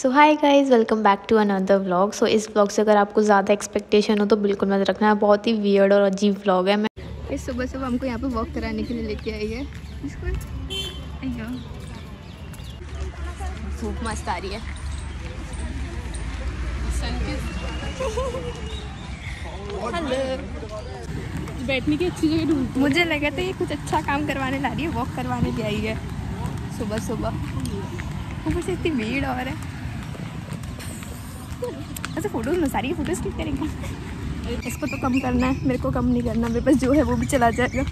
So hi guys, welcome back to another vlog. So इस vlog से अगर आपको ज़्यादा एक्सपेक्टेशन हो तो बिल्कुल मत रखना। बहुत ही वियर्ड और अजीब व्लॉग है। मैं सुबह सुबह हमको यहाँ पे वॉक कराने के लिए लेके आई है। धूप मस्त आ रही है। हेलो, बैठने की अच्छी जगह ढूंढ। मुझे लगा था ये कुछ अच्छा काम करवाने ला रही है, वॉक करवाने ले आई है सुबह सुबह। ऊपर से इतनी भीड़ और है। ऐसे फोटोज में सारी फोटोज क्लिक करेंगे। इसको तो कम करना है, मेरे को कम नहीं करना। मेरे पास जो है वो भी चला जाएगा।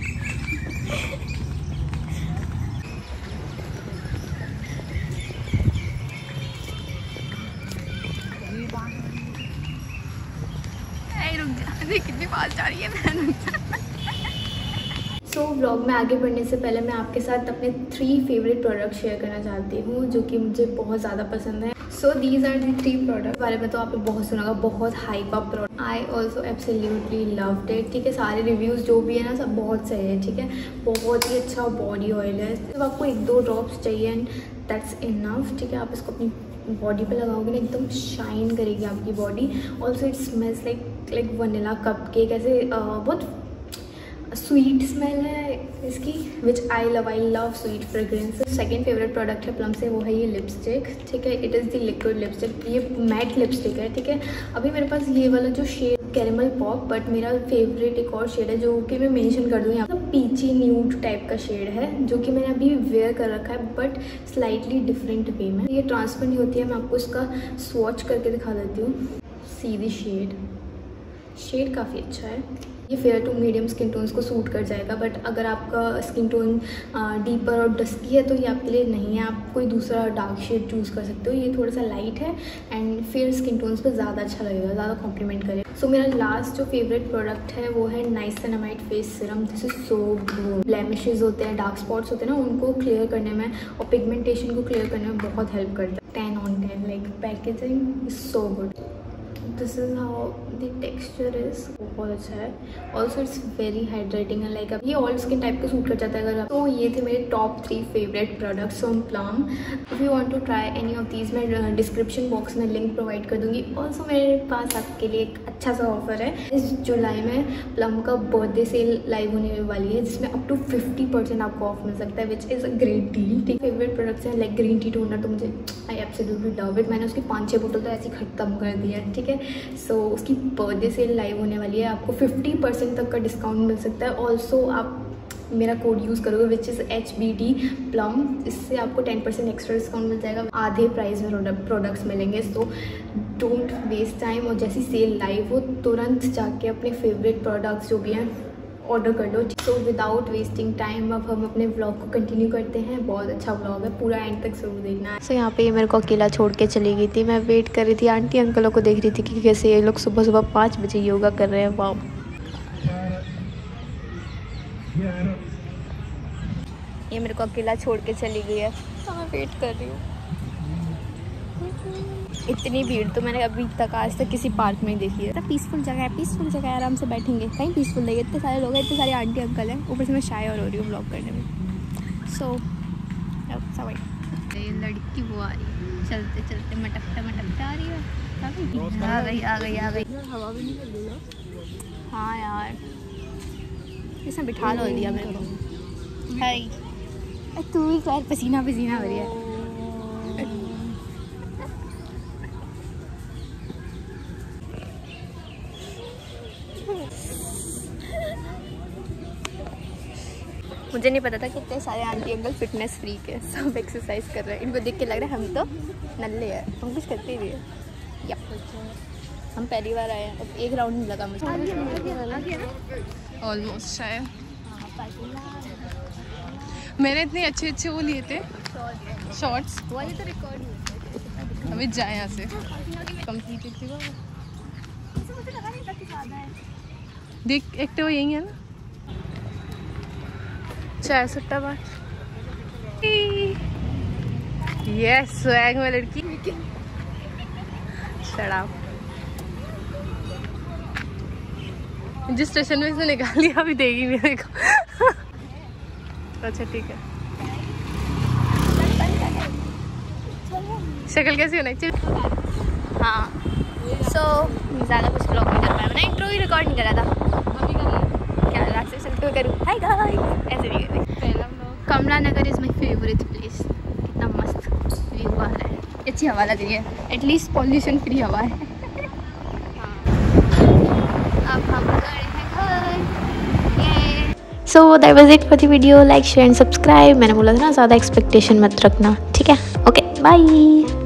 कितनी फास्ट जा रही है। सो व्लॉग में आगे बढ़ने से पहले मैं आपके साथ अपने 3 फेवरेट प्रोडक्ट शेयर करना चाहती हूँ जो कि मुझे बहुत ज़्यादा पसंद है। So these are the 3 product बारे में तो आपने बहुत सुना होगा। बहुत hype up product, I also absolutely loved it. ठीक है, सारे रिव्यूज़ जो भी है ना सब बहुत सही है। ठीक है, बहुत ही अच्छा बॉडी ऑयल है। सिर्फ आपको 1-2 ड्रॉप्स चाहिए एंड दैट्स इनफ। ठीक है, आप इसको अपनी बॉडी पे लगाओगे ना एकदम शाइन करेगी आपकी body. Also it smells like vanilla cupcake. ऐसे बहुत स्वीट स्मेल है इसकी, which I love sweet fragrance. Second favourite product है प्लम से, वो है ये लिपस्टिक। ठीक है, it is the liquid lipstick. ये मैट लिपस्टिक है। ठीक है, अभी मेरे पास ये वाला जो शेड कैरेमल पॉप, बट मेरा फेवरेट एक और शेड है जो कि मैं मेंशन कर दूँ यहाँ पर। पीची न्यूड टाइप का शेड है जो कि मैंने अभी वेयर कर रखा है बट स्लाइटली डिफरेंट वे में। ये ट्रांसपेरेंट होती है। मैं आपको इसका स्वॉच करके दिखा देती हूँ। सीधी शेड काफ़ी अच्छा है। ये fair to medium skin tones को सूट कर जाएगा, बट अगर आपका स्किन टोन डीपर और डस्की है तो ये आपके लिए नहीं है। आप कोई दूसरा डार्क शेड चूज़ कर सकते हो। ये थोड़ा सा लाइट है एंड फेयर स्किन टोन्स पे ज़्यादा अच्छा लगेगा, ज़्यादा कॉम्प्लीमेंट करेगा। सो मेरा लास्ट जो फेवरेट प्रोडक्ट है वो है niacinamide face serum. This is so good. Blemishes होते हैं, डार्क स्पॉट्स होते हैं ना, उनको क्लियर करने में और पिगमेंटेशन को क्लियर करने में बहुत हेल्प करता है। 10 on 10, like packaging is so good. This is how the texture is. बहुत अच्छा है। ऑल्सो इट्स वेरी हाइड्रेटिंग है। लाइक ये ऑल स्किन टाइप को सूट कर जाता है अगर आप। तो ये थे मेरे top 3 favourite products from Plum. If you want to try any of these, मैं डिस्क्रिप्शन बॉक्स में लिंक प्रोवाइड कर दूंगी। ऑल्सो मेरे पास आपके लिए एक अच्छा सा ऑफर है। इस जुलाई में प्लम का बर्थडे सेल लाइव होने वाली है जिसमें अप टू 50% आपको ऑफ मिल सकता है, which is a great deal. ठीक, फेवरेट प्रोडक्ट्स हैं लाइक ग्रीन टी टोनर, तो मुझे आई एब्सोल्युटली लव इट। मैंने उसकी 5-6 बोतल तो ऐसी खत्म कर दी है। ठीक है, सो उसकी बर्थडे सेल लाइव होने वाली है। आपको 50% तक का डिस्काउंट मिल सकता है। ऑल्सो आप मेरा कोड यूज़ करोगे विच इज़ HBD प्लम, इससे आपको 10% एक्स्ट्रा डिस्काउंट मिल जाएगा। आधे प्राइस में प्रोडक्ट्स मिलेंगे। सो डोंट वेस्ट टाइम, और जैसी सेल लाइव हो तुरंत जाके अपने फेवरेट प्रोडक्ट्स जो भी हैं ऑर्डर कर लो। तो विदाउट वेस्टिंग टाइम अब हम अपने व्लॉग को कंटिन्यू करते हैं। बहुत अच्छा व्लॉग है, पूरा एंड तक जरूर देखना है। सो यहाँ पे ये मेरे को अकेला छोड़ के चली गई थी। मैं वेट कर रही थी, आंटी अंकलों को देख रही थी कि कैसे ये लोग सुबह सुबह 5 बजे योगा कर रहे हैं। वाह, ये मेरे को अकेला छोड़ के चली गई है तो मैं वेट कर रही हूँ। इतनी भीड़ तो मैंने अभी तक आज तक किसी पार्क में ही देखी है। पीसफुल जगह है, पीसफुल जगह है, आराम से बैठेंगे। कहीं पीसफुल लगे, इतने सारे लोग हैं, इतने सारे आंटी अंकल हैं। ऊपर से मैं शाय और हो रही हूँ व्लॉग करने में। सो ये लड़की वो आ रही है, चलते चलते मटकता आ रही है। आ गई। हवा भी निकल रही है। हाँ यार, इसने बिठा लो दिया मेरे को। हाय, तू ही कर, पसीना हो रही है। मुझे नहीं पता था कि इतने सारे आंटी अंकल फिटनेस फ्रीक है, सब एक्सरसाइज कर रहे हैं। इनको देख के लग रहा है हम तो नल्ले हैं, हम कुछ करते भी है। या हम पहली बार आए हैं। अब 1 राउंड नहीं लगा मुझे ऑलमोस्ट शायद। मैंने इतने अच्छे वो लिए थे शॉर्ट्स, वाली तो रिकॉर्ड अभी जाए यहाँ से कंप्लीट थी। देख एक तो यही है ना, 4 बार। यस, स्वैग में लड़की। शराब जिस स्टेशन में इसने निकाल लिया अभी देगी मेरे को। अच्छा ठीक है, शक्ल कैसी होनी चाहिए। हाँ सो ज़्यादा कुछ ब्लॉग नहीं कर पाया, मैंने इंट्रो ही रिकॉर्ड नहीं करा था। अभी क्या रास्ते चलते हुए करूँ, हाय गाइस ऐसे नहीं करते। Kamla Nagar is my favourite place. कितना मस्त व्यू आ रहा है, अच्छी हवा लग रही है, एटलीस्ट पॉल्यूशन फ्री हवा है। अब हम गए हैं घर। So that was it for the video. Like share and subscribe. मैंने बोला था ना ज़्यादा एक्सपेक्टेशन मत रखना, ठीक है? Okay bye.